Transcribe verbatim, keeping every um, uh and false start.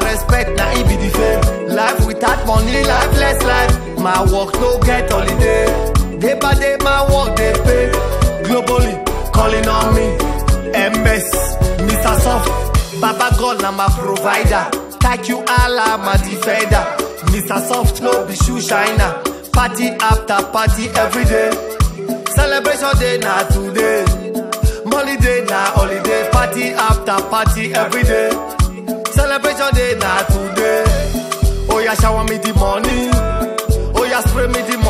respect, now it be the fame. Life without money, lifeless life. My work no get holiday. Day by day, my work they pay. Globally, calling on me. M S, Mister Soft. Baba God, now my provider. Thank you, Allah, my defender. Mister Soft, no be shoe shiner. Party after party every day. Celebration day, now today. Money day, now holiday. Party after party every day. Celebration day, now today. Oh yeah, shower me the money. Oh yeah, spray me the